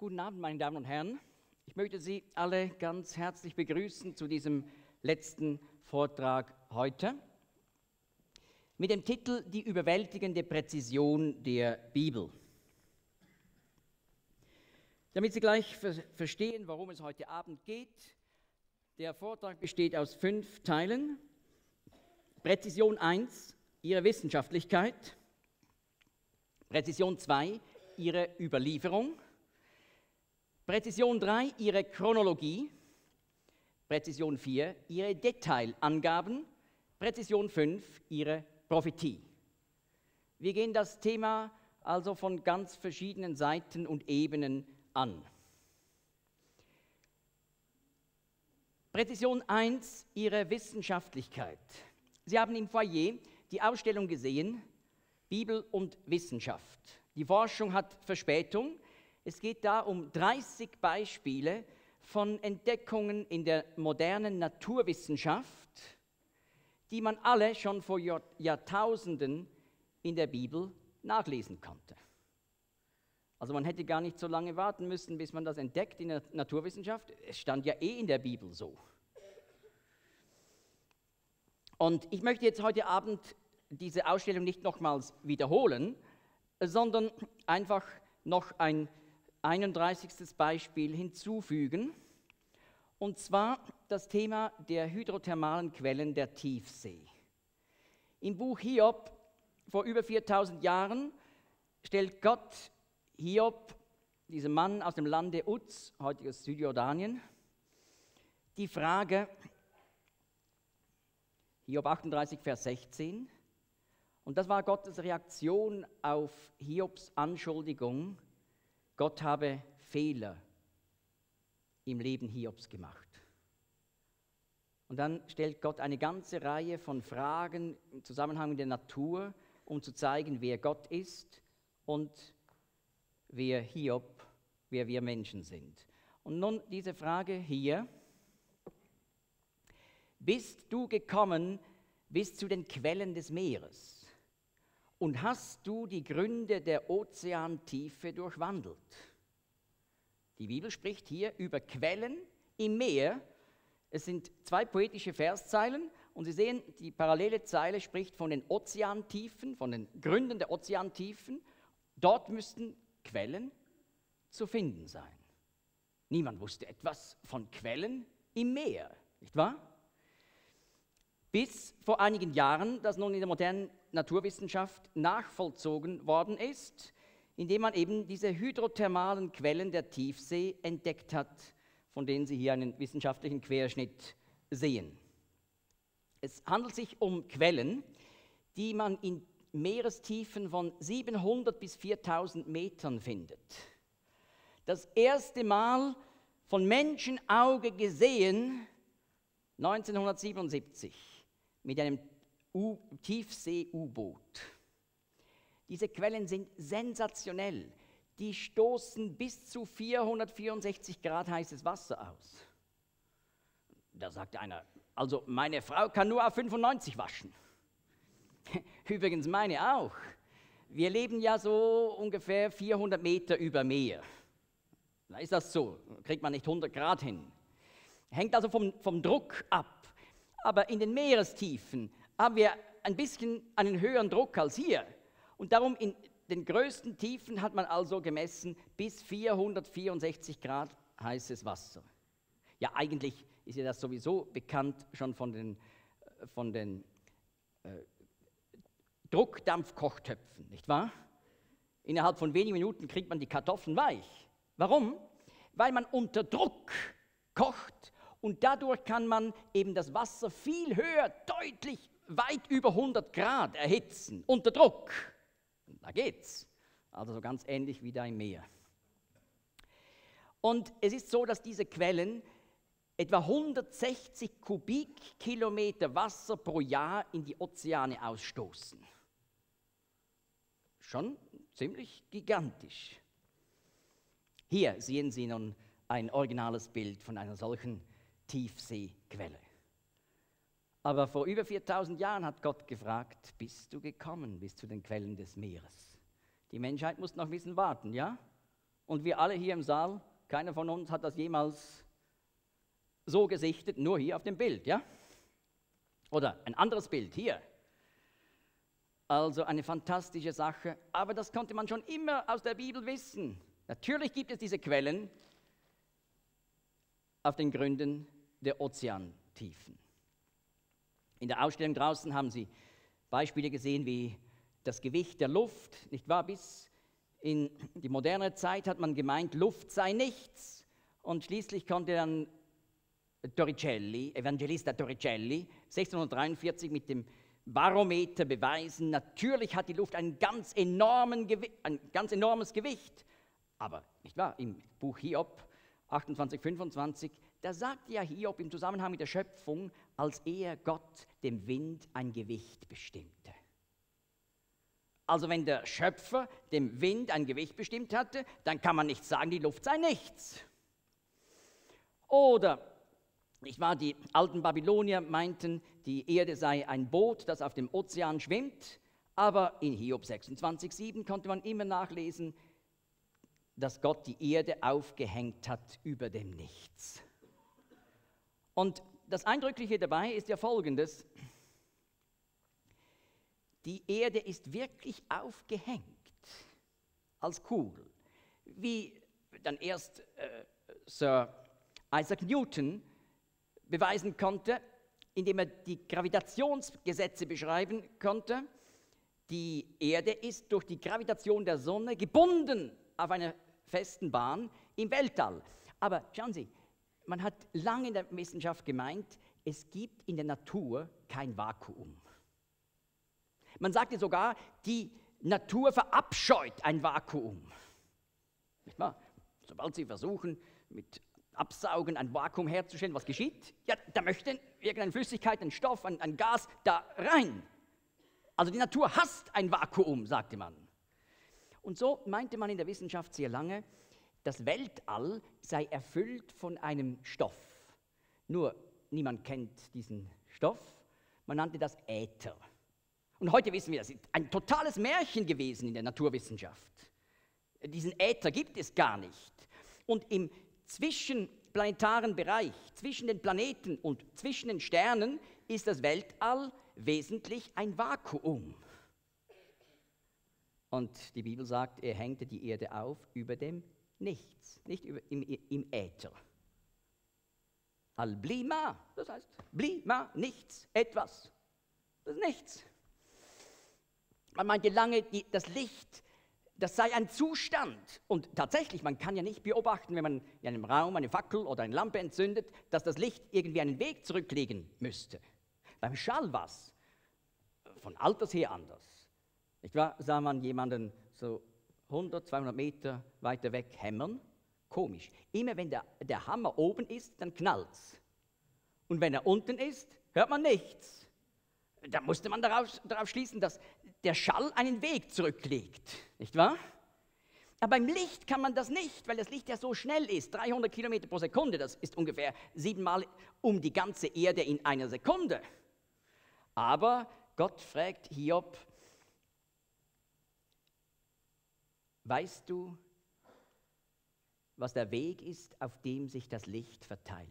Guten Abend, meine Damen und Herren. Ich möchte Sie alle ganz herzlich begrüßen zu diesem letzten Vortrag heute mit dem Titel Die überwältigende Präzision der Bibel. Damit Sie gleich verstehen, worum es heute Abend geht, der Vortrag besteht aus 5 Teilen. Präzision 1, Ihre Wissenschaftlichkeit. Präzision 2, Ihre Überlieferung. Präzision 3, Ihre Chronologie. Präzision 4, Ihre Detailangaben. Präzision 5, Ihre Prophetie. Wir gehen das Thema also von ganz verschiedenen Seiten und Ebenen an. Präzision 1, Ihre Wissenschaftlichkeit. Sie haben im Foyer die Ausstellung gesehen, Bibel und Wissenschaft. Die Forschung hat Verspätung. Es geht da um 30 Beispiele von Entdeckungen in der modernen Naturwissenschaft, die man alle schon vor Jahrtausenden in der Bibel nachlesen konnte. Also man hätte gar nicht so lange warten müssen, bis man das entdeckt in der Naturwissenschaft. Es stand ja in der Bibel so. Und ich möchte jetzt heute Abend diese Ausstellung nicht nochmals wiederholen, sondern einfach noch ein 31. Beispiel hinzufügen, und zwar das Thema der hydrothermalen Quellen der Tiefsee. Im Buch Hiob vor über 4000 Jahren stellt Gott Hiob, diesem Mann aus dem Lande Uz, heutiges Südjordanien, die Frage, Hiob 38, Vers 16, und das war Gottes Reaktion auf Hiobs Anschuldigung, Gott habe Fehler im Leben Hiobs gemacht. Und dann stellt Gott eine ganze Reihe von Fragen im Zusammenhang mit der Natur, um zu zeigen, wer Gott ist und wer Hiob, wer wir Menschen sind. Und nun diese Frage hier: Bist du gekommen bis zu den Quellen des Meeres? Und hast du die Gründe der Ozeantiefe durchwandelt? Die Bibel spricht hier über Quellen im Meer. Es sind 2 poetische Verszeilen und Sie sehen, die parallele Zeile spricht von den Ozeantiefen, von den Gründen der Ozeantiefen. Dort müssten Quellen zu finden sein. Niemand wusste etwas von Quellen im Meer, nicht wahr? Bis vor einigen Jahren, das nun in der modernen Naturwissenschaft nachvollzogen worden ist, indem man eben diese hydrothermalen Quellen der Tiefsee entdeckt hat, von denen Sie hier einen wissenschaftlichen Querschnitt sehen. Es handelt sich um Quellen, die man in Meerestiefen von 700 bis 4000 Metern findet. Das erste Mal von Menschenauge gesehen 1977 mit einem Tiefsee-U-Boot. Diese Quellen sind sensationell. Die stoßen bis zu 464 Grad heißes Wasser aus. Da sagt einer, also meine Frau kann nur auf 95 waschen. Übrigens meine auch. Wir leben ja so ungefähr 400 Meter über Meer. Da ist das so, kriegt man nicht 100 Grad hin. Hängt also vom Druck ab. Aber in den Meerestiefen haben wir ein bisschen einen höheren Druck als hier. Und darum in den größten Tiefen hat man also gemessen bis 464 Grad heißes Wasser. Ja, eigentlich ist ja das sowieso bekannt schon von den Druckdampfkochtöpfen, nicht wahr? Innerhalb von wenigen Minuten kriegt man die Kartoffeln weich. Warum? Weil man unter Druck kocht und dadurch kann man eben das Wasser viel höher, deutlich weit über 100 Grad erhitzen, unter Druck. Da geht's. Also so ganz ähnlich wie da im Meer. Und es ist so, dass diese Quellen etwa 160 Kubikkilometer Wasser pro Jahr in die Ozeane ausstoßen. Schon ziemlich gigantisch. Hier sehen Sie nun ein originales Bild von einer solchen Tiefseequelle. Aber vor über 4000 Jahren hat Gott gefragt, bist du gekommen bis zu den Quellen des Meeres? Die Menschheit muss noch ein bisschen warten, ja? Und wir alle hier im Saal, keiner von uns hat das jemals so gesichtet, nur hier auf dem Bild, ja? Oder ein anderes Bild hier. Also eine fantastische Sache, aber das konnte man schon immer aus der Bibel wissen. Natürlich gibt es diese Quellen auf den Gründen der Ozeantiefen. In der Ausstellung draußen haben Sie Beispiele gesehen, wie das Gewicht der Luft, nicht wahr? Bis in die moderne Zeit hat man gemeint, Luft sei nichts. Und schließlich konnte dann Evangelista Torricelli, 1643 mit dem Barometer beweisen, natürlich hat die Luft ein ganz enormes Gewicht. Aber, nicht wahr, im Buch Hiob 28, 25, da sagt ja Hiob im Zusammenhang mit der Schöpfung, als er Gott dem Wind ein Gewicht bestimmte. Also wenn der Schöpfer dem Wind ein Gewicht bestimmt hatte, dann kann man nicht sagen, die Luft sei nichts. Oder, nicht wahr, die alten Babylonier meinten, die Erde sei ein Boot, das auf dem Ozean schwimmt, aber in Hiob 26,7 konnte man immer nachlesen, dass Gott die Erde aufgehängt hat über dem Nichts. Und das Eindrückliche dabei ist ja Folgendes: Die Erde ist wirklich aufgehängt als Kugel, wie dann erst Sir Isaac Newton beweisen konnte, indem er die Gravitationsgesetze beschreiben konnte. Die Erde ist durch die Gravitation der Sonne gebunden auf einer festen Bahn im Weltall. Aber schauen Sie, man hat lange in der Wissenschaft gemeint, es gibt in der Natur kein Vakuum. Man sagte sogar, die Natur verabscheut ein Vakuum. Nicht wahr? Sobald Sie versuchen, mit Absaugen ein Vakuum herzustellen, was geschieht? Ja, da möchte irgendeine Flüssigkeit, ein Stoff, ein Gas da rein. Also die Natur hasst ein Vakuum, sagte man. Und so meinte man in der Wissenschaft sehr lange, das Weltall sei erfüllt von einem Stoff. Nur niemand kennt diesen Stoff. Man nannte das Äther. Und heute wissen wir, das ist ein totales Märchen gewesen in der Naturwissenschaft. Diesen Äther gibt es gar nicht. Und im zwischenplanetaren Bereich, zwischen den Planeten und zwischen den Sternen, ist das Weltall wesentlich ein Vakuum. Und die Bibel sagt, er hängte die Erde auf über dem Nichts, nicht im Äther. Al-Blima, das heißt Blima, nichts, etwas. Das ist nichts. Man meinte lange, das Licht, das sei ein Zustand. Und tatsächlich, man kann ja nicht beobachten, wenn man in einem Raum eine Fackel oder eine Lampe entzündet, dass das Licht irgendwie einen Weg zurücklegen müsste. Beim Schall war es von alters her anders. Nicht wahr? Sah man jemanden so 100, 200 Meter weiter weg hämmern? Komisch. Immer wenn der Hammer oben ist, dann knallt's. Und wenn er unten ist, hört man nichts. Da musste man darauf schließen, dass der Schall einen Weg zurücklegt. Nicht wahr? Aber beim Licht kann man das nicht, weil das Licht ja so schnell ist. 300 Kilometer pro Sekunde, das ist ungefähr 7-mal um die ganze Erde in einer Sekunde. Aber Gott fragt Hiob, weißt du, was der Weg ist, auf dem sich das Licht verteilt?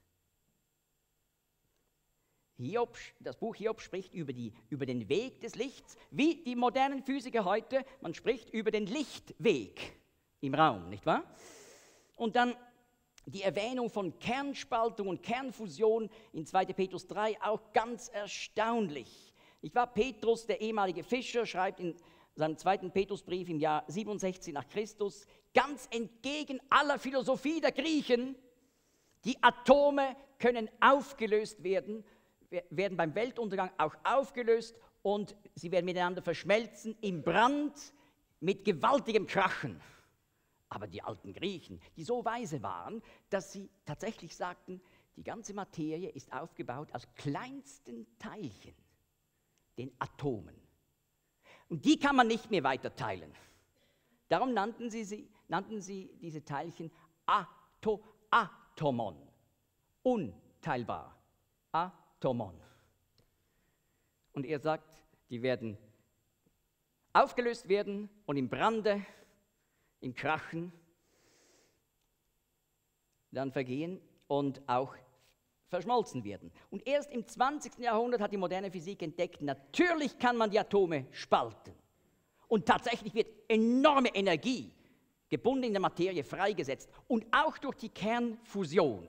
Hiob, das Buch Hiob spricht über den Weg des Lichts, wie die modernen Physiker heute, man spricht über den Lichtweg im Raum, nicht wahr? Und dann die Erwähnung von Kernspaltung und Kernfusion in 2. Petrus 3, auch ganz erstaunlich. Nicht wahr? Petrus, der ehemalige Fischer, schreibt in seinem 2. Petrusbrief im Jahr 67 nach Christus, ganz entgegen aller Philosophie der Griechen, die Atome können aufgelöst werden beim Weltuntergang auch aufgelöst und sie werden miteinander verschmelzen im Brand mit gewaltigem Krachen. Aber die alten Griechen, die so weise waren, dass sie tatsächlich sagten, die ganze Materie ist aufgebaut aus kleinsten Teilchen, den Atomen. Und die kann man nicht mehr weiter teilen. Darum nannten sie diese Teilchen Atomon, unteilbar. Atomon. Und er sagt, die werden aufgelöst werden und im Brande, im Krachen dann vergehen und auch verschmolzen werden. Und erst im 20. Jahrhundert hat die moderne Physik entdeckt, natürlich kann man die Atome spalten. Und tatsächlich wird enorme Energie gebunden in der Materie freigesetzt und auch durch die Kernfusion.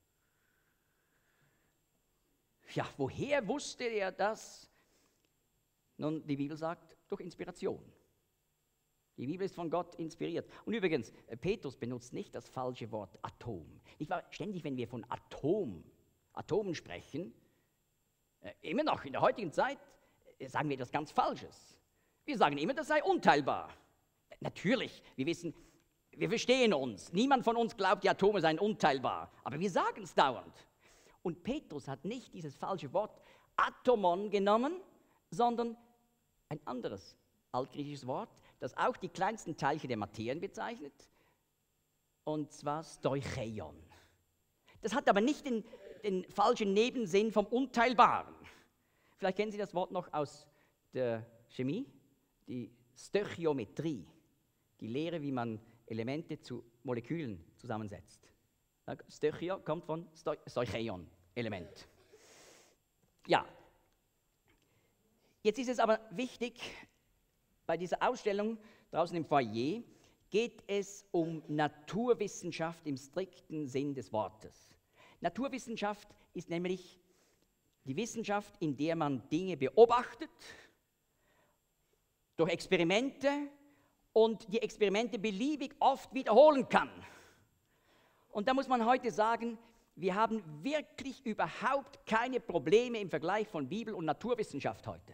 Ja, woher wusste er das? Nun, die Bibel sagt, durch Inspiration. Die Bibel ist von Gott inspiriert. Und übrigens, Petrus benutzt nicht das falsche Wort Atom. Nicht wahr? Ständig, wenn wir von Atomen sprechen, immer noch in der heutigen Zeit, sagen wir etwas ganz Falsches. Wir sagen immer, das sei unteilbar. Natürlich, wir wissen, wir verstehen uns. Niemand von uns glaubt, die Atome seien unteilbar. Aber wir sagen es dauernd. Und Petrus hat nicht dieses falsche Wort Atomon genommen, sondern ein anderes altgriechisches Wort, das auch die kleinsten Teilchen der Materien bezeichnet, und zwar Stoicheion. Das hat aber nicht den falschen Nebensinn vom Unteilbaren. Vielleicht kennen Sie das Wort noch aus der Chemie, die Stöchiometrie, die Lehre, wie man Elemente zu Molekülen zusammensetzt. Stöchio kommt von Stoicheion, Element. Ja, jetzt ist es aber wichtig, bei dieser Ausstellung draußen im Foyer geht es um Naturwissenschaft im strikten Sinn des Wortes. Naturwissenschaft ist nämlich die Wissenschaft, in der man Dinge beobachtet, durch Experimente und die Experimente beliebig oft wiederholen kann. Und da muss man heute sagen, wir haben wirklich überhaupt keine Probleme im Vergleich von Bibel und Naturwissenschaft heute.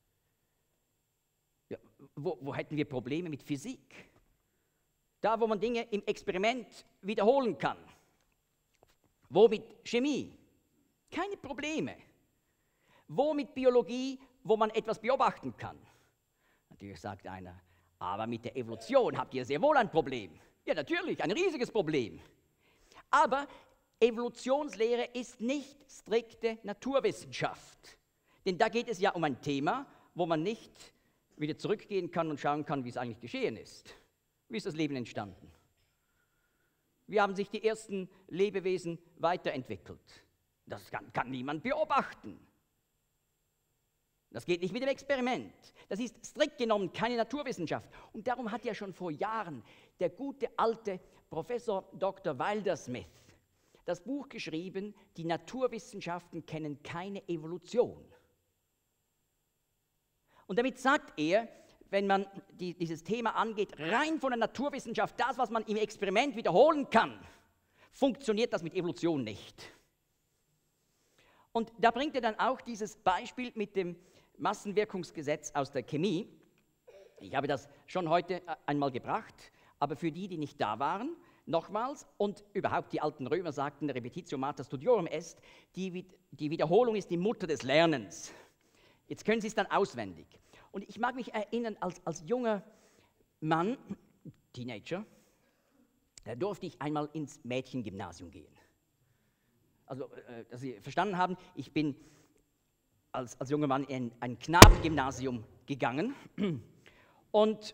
Ja, wo hätten wir Probleme mit Physik? Da, wo man Dinge im Experiment wiederholen kann. Wo mit Chemie? Keine Probleme. Wo mit Biologie, wo man etwas beobachten kann? Natürlich sagt einer, aber mit der Evolution habt ihr sehr wohl ein Problem. Ja, natürlich, ein riesiges Problem. Aber Evolutionslehre ist nicht strikte Naturwissenschaft. Denn da geht es ja um ein Thema, wo man nicht wieder zurückgehen kann und schauen kann, wie es eigentlich geschehen ist. Wie ist das Leben entstanden? Wie haben sich die ersten Lebewesen weiterentwickelt? Das kann niemand beobachten. Das geht nicht mit dem Experiment. Das ist strikt genommen keine Naturwissenschaft. Und darum hat ja schon vor Jahren der gute alte Professor Dr. Wilder-Smith das Buch geschrieben, die Naturwissenschaften kennen keine Evolution. Und damit sagt er, wenn man dieses Thema angeht, rein von der Naturwissenschaft, das, was man im Experiment wiederholen kann, funktioniert das mit Evolution nicht. Und da bringt er dann auch dieses Beispiel mit dem Massenwirkungsgesetz aus der Chemie. Ich habe das schon heute einmal gebracht, aber für die, die nicht da waren, nochmals, und überhaupt die alten Römer sagten, Repetitio mater studiorum est, die Wiederholung ist die Mutter des Lernens. Jetzt können Sie es dann auswendig. Und ich mag mich erinnern, als junger Mann, Teenager, da durfte ich einmal ins Mädchengymnasium gehen. Also, dass Sie verstanden haben, ich bin als junger Mann in ein Knabengymnasium gegangen und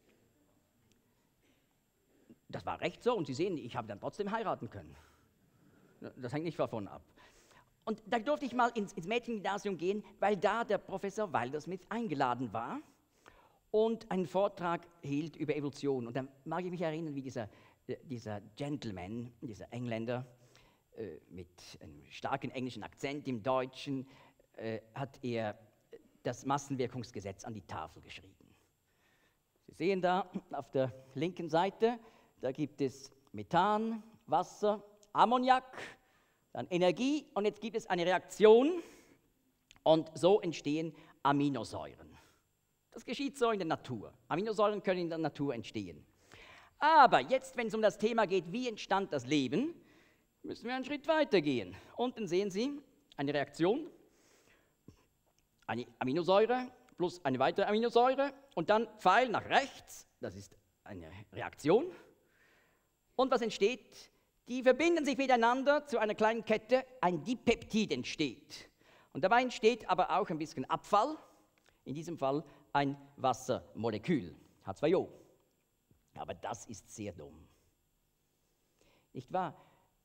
das war recht so, und Sie sehen, ich habe dann trotzdem heiraten können. Das hängt nicht davon ab. Und da durfte ich mal ins Mädchengymnasium gehen, weil da der Professor Wilder-Smith eingeladen war und einen Vortrag hielt über Evolution. Und dann mag ich mich erinnern, wie dieser Gentleman, dieser Engländer, mit einem starken englischen Akzent im Deutschen, hat er das Massenwirkungsgesetz an die Tafel geschrieben. Sie sehen da auf der linken Seite, da gibt es Methan, Wasser, Ammoniak, dann Energie, und jetzt gibt es eine Reaktion und so entstehen Aminosäuren. Das geschieht so in der Natur. Aminosäuren können in der Natur entstehen. Aber jetzt, wenn es um das Thema geht, wie entstand das Leben, müssen wir einen Schritt weiter gehen. Unten sehen Sie eine Reaktion, eine Aminosäure plus eine weitere Aminosäure und dann Pfeil nach rechts, das ist eine Reaktion. Und was entsteht? Die verbinden sich miteinander zu einer kleinen Kette, ein Dipeptid entsteht. Und dabei entsteht aber auch ein bisschen Abfall, in diesem Fall ein Wassermolekül, H2O. Aber das ist sehr dumm. Nicht wahr?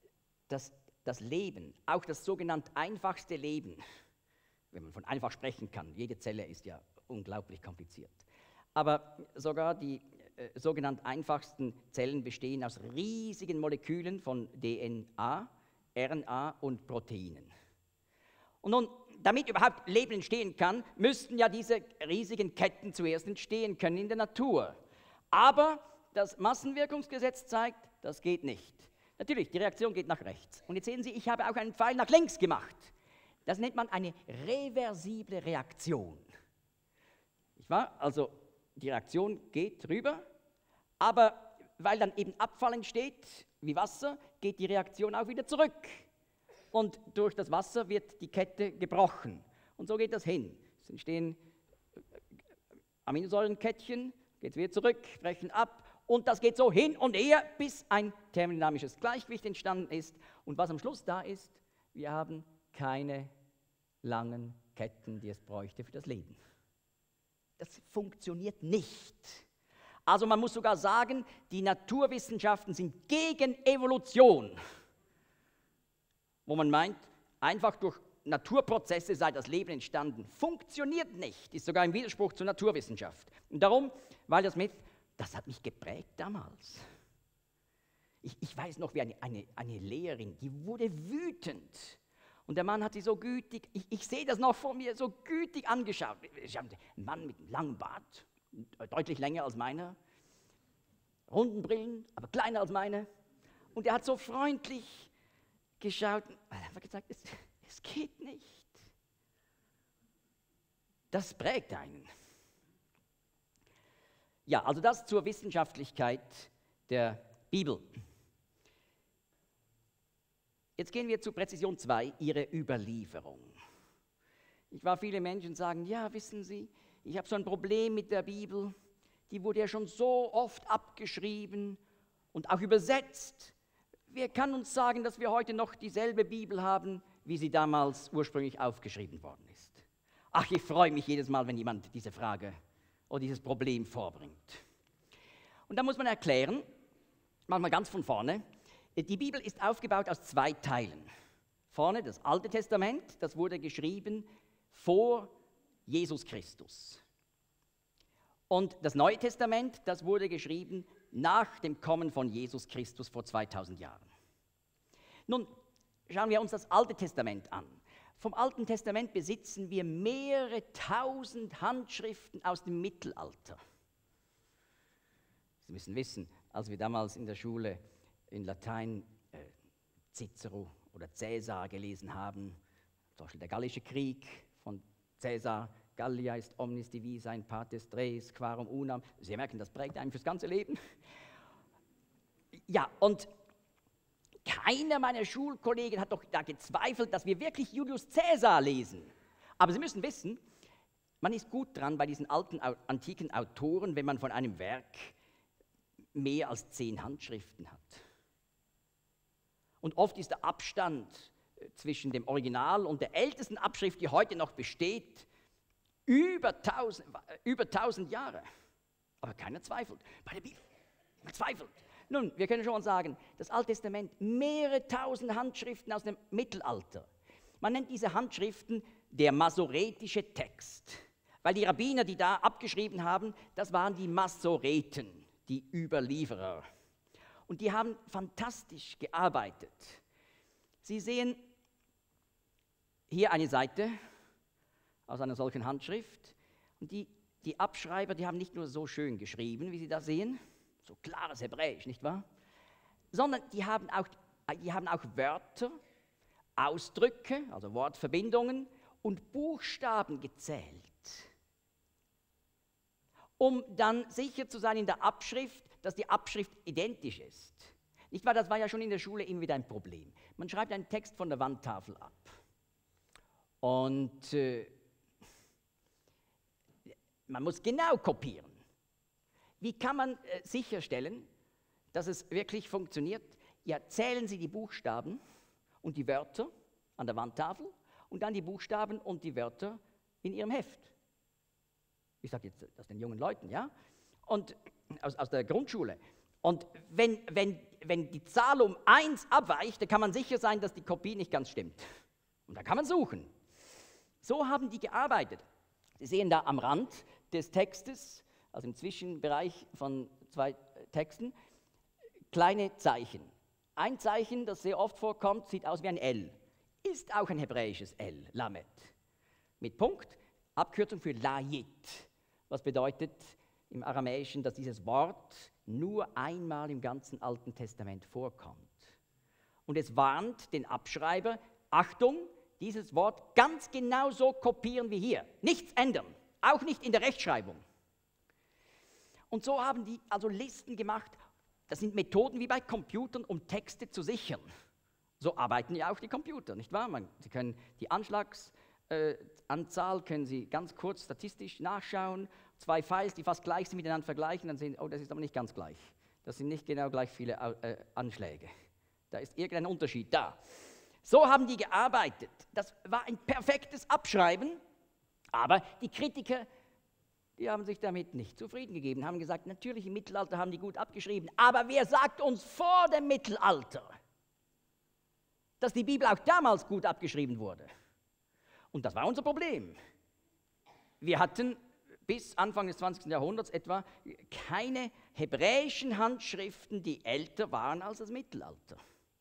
das Leben, auch das sogenannt einfachste Leben, wenn man von einfach sprechen kann, jede Zelle ist ja unglaublich kompliziert, aber sogar die sogenannt einfachsten Zellen bestehen aus riesigen Molekülen von DNA, RNA und Proteinen. Und nun, damit überhaupt Leben entstehen kann, müssten ja diese riesigen Ketten zuerst entstehen können in der Natur. Aber das Massenwirkungsgesetz zeigt, das geht nicht. Natürlich, die Reaktion geht nach rechts. Und jetzt sehen Sie, ich habe auch einen Pfeil nach links gemacht. Das nennt man eine reversible Reaktion. Nicht wahr? Also die Reaktion geht rüber, aber weil dann eben Abfall entsteht, wie Wasser, geht die Reaktion auch wieder zurück. Und durch das Wasser wird die Kette gebrochen. Und so geht das hin. Es entstehen Aminosäurenkettchen, geht es wieder zurück, brechen ab. Und das geht so hin und her, bis ein thermodynamisches Gleichgewicht entstanden ist. Und was am Schluss da ist, wir haben keine langen Ketten, die es bräuchte für das Leben. Das funktioniert nicht. Also man muss sogar sagen, die Naturwissenschaften sind gegen Evolution. Wo man meint, einfach durch Naturprozesse sei das Leben entstanden. Funktioniert nicht, ist sogar im Widerspruch zur Naturwissenschaft. Und darum, Wilder Smith, das hat mich geprägt damals. Ich weiß noch, wie eine Lehrerin, die wurde wütend. Und der Mann hat sie so gütig, ich sehe das noch vor mir, so gütig angeschaut. Ich habe einen Mann mit einem langen Bart, deutlich länger als meiner, runden Brillen, aber kleiner als meine. Und er hat so freundlich geschaut und hat einfach gesagt, es geht nicht. Das prägt einen. Ja, also das zur Wissenschaftlichkeit der Bibel. Jetzt gehen wir zu Präzision 2, ihre Überlieferung. Viele Menschen sagen, ja, wissen Sie, ich habe so ein Problem mit der Bibel, die wurde ja schon so oft abgeschrieben und auch übersetzt. Wer kann uns sagen, dass wir heute noch dieselbe Bibel haben, wie sie damals ursprünglich aufgeschrieben worden ist? Ach, ich freue mich jedes Mal, wenn jemand diese Frage oder dieses Problem vorbringt. Und da muss man erklären, manchmal ganz von vorne, die Bibel ist aufgebaut aus 2 Teilen. Vorne das Alte Testament, das wurde geschrieben vor Jesus Christus. Und das Neue Testament, das wurde geschrieben nach dem Kommen von Jesus Christus vor 2000 Jahren. Nun schauen wir uns das Alte Testament an. Vom Alten Testament besitzen wir mehrere tausend Handschriften aus dem Mittelalter. Sie müssen wissen, als wir damals in der Schule in Latein Cicero oder Caesar gelesen haben, zum Beispiel der Gallische Krieg von Caesar, Gallia ist omnis divisa in partes tres, quarum unam. Sie merken, das prägt einen fürs ganze Leben. Ja, und keiner meiner Schulkollegen hat doch da gezweifelt, dass wir wirklich Julius Caesar lesen. Aber Sie müssen wissen, man ist gut dran bei diesen alten, antiken Autoren, wenn man von einem Werk mehr als 10 Handschriften hat. Und oft ist der Abstand zwischen dem Original und der ältesten Abschrift, die heute noch besteht, über 1000 Jahre. Aber keiner zweifelt. Bei der Bibel, man zweifelt. Nun, wir können schon mal sagen, das Alte Testament, mehrere tausend Handschriften aus dem Mittelalter. Man nennt diese Handschriften der masoretische Text, weil die Rabbiner, die da abgeschrieben haben, das waren die Masoreten, die Überlieferer. Und die haben fantastisch gearbeitet. Sie sehen hier eine Seite aus einer solchen Handschrift. Und die Abschreiber, die haben nicht nur so schön geschrieben, wie Sie da sehen, so klares Hebräisch, nicht wahr? Sondern die haben auch Wörter, Ausdrücke, also Wortverbindungen und Buchstaben gezählt, um dann sicher zu sein in der Abschrift, dass die Abschrift identisch ist. Nicht wahr? Das war ja schon in der Schule immer wieder ein Problem. Man schreibt einen Text von der Wandtafel ab. Und man muss genau kopieren. Wie kann man sicherstellen, dass es wirklich funktioniert? Ja, zählen Sie die Buchstaben und die Wörter an der Wandtafel und dann die Buchstaben und die Wörter in Ihrem Heft. Ich sage jetzt das den jungen Leuten, ja? Und aus der Grundschule. Und wenn die Zahl um 1 abweicht, dann kann man sicher sein, dass die Kopie nicht ganz stimmt. Und da kann man suchen. So haben die gearbeitet. Sie sehen da am Rand des Textes, also im Zwischenbereich von 2 Texten, kleine Zeichen. Ein Zeichen, das sehr oft vorkommt, sieht aus wie ein L. Ist auch ein hebräisches L, Lamed. Mit Punkt, Abkürzung für Layit. Was bedeutet im Aramäischen, dass dieses Wort nur einmal im ganzen Alten Testament vorkommt. Und es warnt den Abschreiber, Achtung, dieses Wort ganz genau so kopieren wie hier. Nichts ändern, auch nicht in der Rechtschreibung. Und so haben die also Listen gemacht. Das sind Methoden wie bei Computern, um Texte zu sichern. So arbeiten ja auch die Computer, nicht wahr? Sie können die Anschlagsanzahl können Sie ganz kurz statistisch nachschauen. 2 Files, die fast gleich sind, miteinander vergleichen, dann sehen Sie, oh, das ist aber nicht ganz gleich. Das sind nicht genau gleich viele Anschläge. Da ist irgendein Unterschied da. So haben die gearbeitet. Das war ein perfektes Abschreiben, aber die Kritiker, die haben sich damit nicht zufrieden gegeben, haben gesagt, natürlich im Mittelalter haben die gut abgeschrieben, aber wer sagt uns vor dem Mittelalter, dass die Bibel auch damals gut abgeschrieben wurde? Und das war unser Problem. Wir hatten bis Anfang des 20. Jahrhunderts etwa keine hebräischen Handschriften, die älter waren als das Mittelalter.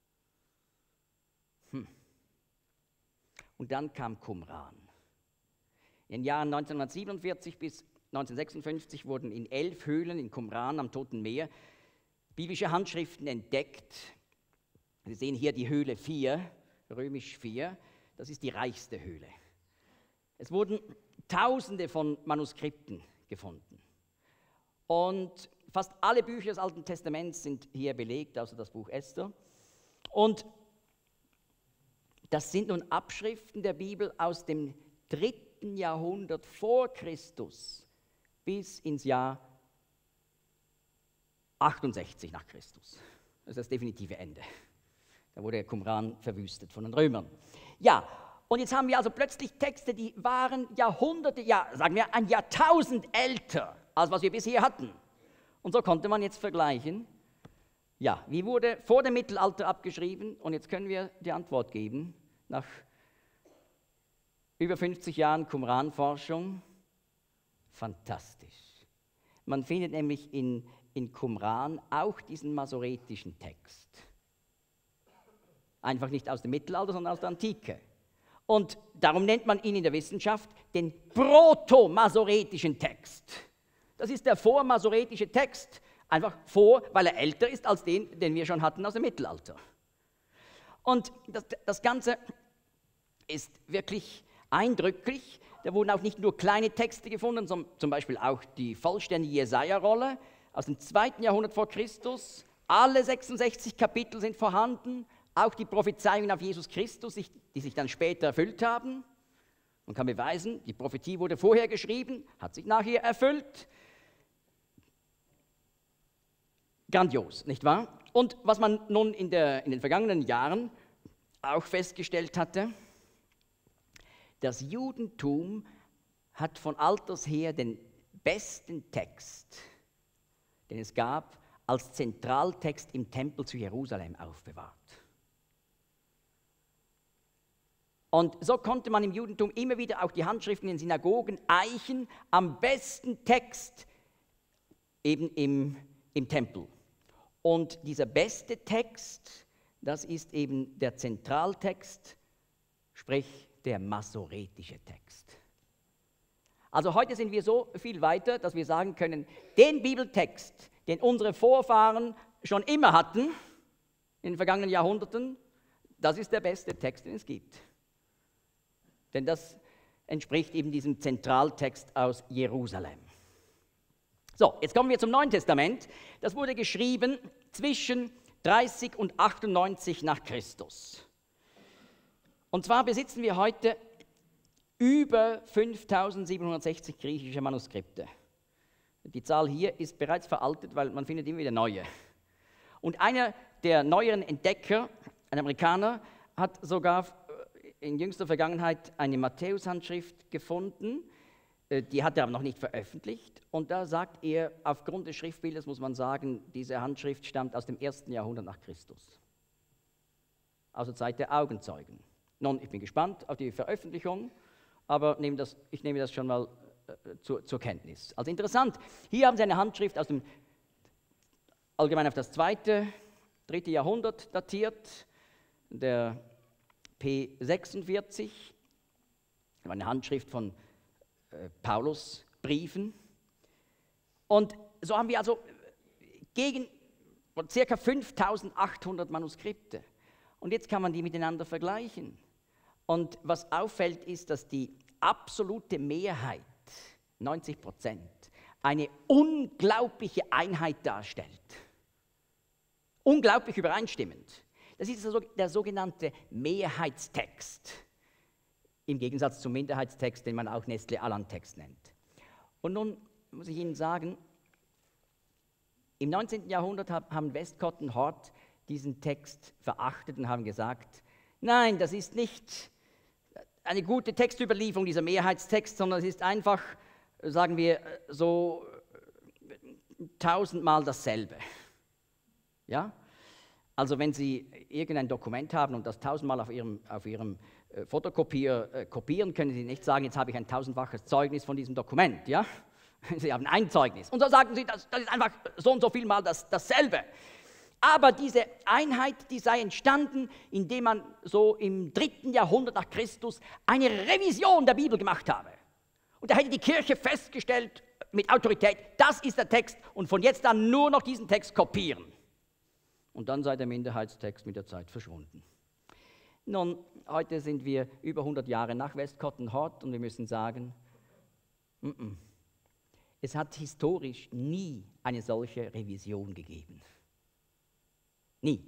Und dann kam Qumran. In den Jahren 1947 bis 1956 wurden in 11 Höhlen in Qumran am Toten Meer biblische Handschriften entdeckt. Sie sehen hier die Höhle 4, römisch 4, das ist die reichste Höhle. Es wurden Tausende von Manuskripten gefunden. Und fast alle Bücher des Alten Testaments sind hier belegt, außer das Buch Esther. Und das sind nun Abschriften der Bibel aus dem 3. Jahrhundert vor Christus bis ins Jahr 68 nach Christus. Das ist das definitive Ende. Da wurde Qumran verwüstet von den Römern. Ja, und jetzt haben wir also plötzlich Texte, die waren Jahrhunderte, ja, sagen wir ein Jahrtausend älter, als was wir bisher hatten. Und so konnte man jetzt vergleichen, ja, wie wurde vor dem Mittelalter abgeschrieben? Und jetzt können wir die Antwort geben, nach über 50 Jahren Qumran-Forschung. Fantastisch. Man findet nämlich in Qumran auch diesen masoretischen Text. Einfach nicht aus dem Mittelalter, sondern aus der Antike. Und darum nennt man ihn in der Wissenschaft den proto-masoretischen Text. Das ist der vormasoretische Text, einfach vor, weil er älter ist als den wir schon hatten aus dem Mittelalter. Und das Ganze ist wirklich eindrücklich. Da wurden auch nicht nur kleine Texte gefunden, sondern zum Beispiel auch die vollständige Jesaja-Rolle aus dem 2. Jahrhundert vor Christus. Alle 66 Kapitel sind vorhanden, auch die Prophezeiungen auf Jesus Christus, die sich dann später erfüllt haben. Man kann beweisen, die Prophetie wurde vorher geschrieben, hat sich nachher erfüllt. Grandios, nicht wahr? Und was man nun in den vergangenen Jahren auch festgestellt hatte, das Judentum hat von alters her den besten Text, den es gab, als Zentraltext im Tempel zu Jerusalem aufbewahrt. Und so konnte man im Judentum immer wieder auch die Handschriften in Synagogen eichen, am besten Text eben im Tempel. Und dieser beste Text, das ist eben der Zentraltext, sprich der masoretische Text. Also heute sind wir so viel weiter, dass wir sagen können, den Bibeltext, den unsere Vorfahren schon immer hatten, in den vergangenen Jahrhunderten, das ist der beste Text, den es gibt. Denn das entspricht eben diesem Zentraltext aus Jerusalem. So, jetzt kommen wir zum Neuen Testament. Das wurde geschrieben zwischen 30 und 98 nach Christus. Und zwar besitzen wir heute über 5760 griechische Manuskripte. Die Zahl hier ist bereits veraltet, weil man findet immer wieder neue. Und einer der neueren Entdecker, ein Amerikaner, hat sogar in jüngster Vergangenheit eine Matthäus-Handschrift gefunden, die hat er aber noch nicht veröffentlicht. Und da sagt er, aufgrund des Schriftbildes muss man sagen, diese Handschrift stammt aus dem 1. Jahrhundert nach Christus. Also Zeit der Augenzeugen. Nun, ich bin gespannt auf die Veröffentlichung, aber ich nehme das schon mal zur Kenntnis. Also interessant, hier haben Sie eine Handschrift aus dem, allgemein auf das 2., 3. Jahrhundert datiert, der P46, eine Handschrift von Paulus Briefen. Und so haben wir also ca. 5800 Manuskripte. Und jetzt kann man die miteinander vergleichen. Und was auffällt, ist, dass die absolute Mehrheit, 90%, eine unglaubliche Einheit darstellt. Unglaublich übereinstimmend. Das ist der sogenannte Mehrheitstext, im Gegensatz zum Minderheitstext, den man auch Nestle-Aland-Text nennt. Und nun muss ich Ihnen sagen, im 19. Jahrhundert haben Westcott und Hort diesen Text verachtet und haben gesagt, nein, das ist nicht eine gute Textüberlieferung, dieser Mehrheitstext, sondern es ist einfach, sagen wir, so 1000-mal dasselbe. Ja? Also wenn Sie irgendein Dokument haben und das 1000-mal auf Ihrem Fotokopier kopieren, können Sie nicht sagen, jetzt habe ich ein 1000-faches Zeugnis von diesem Dokument. Ja? Sie haben ein Zeugnis. Und so sagen Sie, das ist einfach so und so viel Mal dasselbe. Aber diese Einheit, die sei entstanden, indem man so im 3. Jahrhundert nach Christus eine Revision der Bibel gemacht habe. Und da hätte die Kirche festgestellt mit Autorität, das ist der Text und von jetzt an nur noch diesen Text kopieren. Und dann sei der Minderheitstext mit der Zeit verschwunden. Nun, heute sind wir über 100 Jahre nach Westcott und Hort und wir müssen sagen, es hat historisch nie eine solche Revision gegeben. Nie.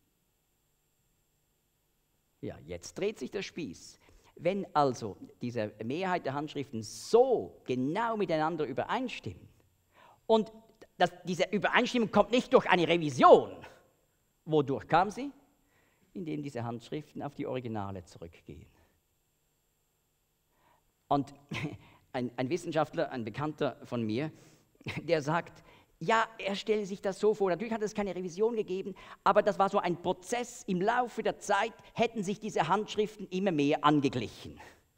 Ja, jetzt dreht sich der Spieß. Wenn also diese Mehrheit der Handschriften so genau miteinander übereinstimmen und diese Übereinstimmung kommt nicht durch eine Revision, wodurch kam sie? Indem diese Handschriften auf die Originale zurückgehen. Und ein Wissenschaftler, ein Bekannter von mir, der sagt, ja, er stelle sich das so vor, natürlich hat es keine Revision gegeben, aber das war so ein Prozess, im Laufe der Zeit hätten sich diese Handschriften immer mehr angeglichen.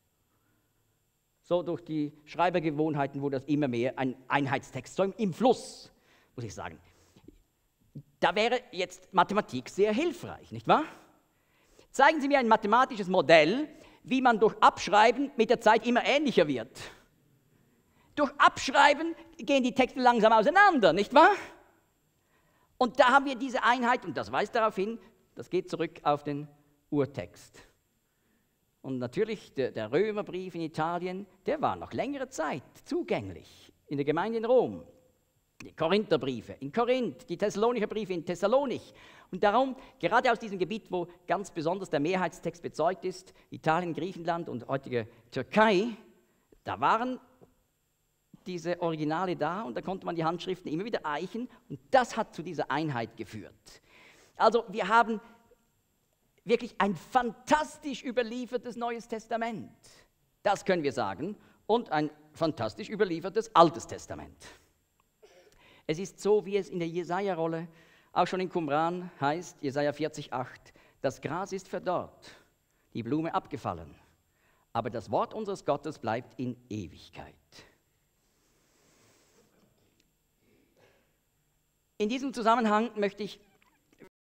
So durch die Schreibergewohnheiten wurde das immer mehr ein Einheitstext, so im Fluss, muss ich sagen. Da wäre jetzt Mathematik sehr hilfreich, nicht wahr? Zeigen Sie mir ein mathematisches Modell, wie man durch Abschreiben mit der Zeit immer ähnlicher wird. Durch Abschreiben gehen die Texte langsam auseinander, nicht wahr? Und da haben wir diese Einheit, und das weist darauf hin, das geht zurück auf den Urtext. Und natürlich der Römerbrief in Italien, der war noch längere Zeit zugänglich in der Gemeinde in Rom. Die Korintherbriefe in Korinth, die Thessalonicher Briefe in Thessalonich. Und darum, gerade aus diesem Gebiet, wo ganz besonders der Mehrheitstext bezeugt ist, Italien, Griechenland und heutige Türkei, da waren diese Originale da und da konnte man die Handschriften immer wieder eichen und das hat zu dieser Einheit geführt. Also wir haben wirklich ein fantastisch überliefertes Neues Testament, das können wir sagen, und ein fantastisch überliefertes Altes Testament. Es ist so, wie es in der Jesaja-Rolle auch schon in Qumran heißt, Jesaja 40,8, das Gras ist verdorrt, die Blume abgefallen, aber das Wort unseres Gottes bleibt in Ewigkeit. In diesem Zusammenhang möchte ich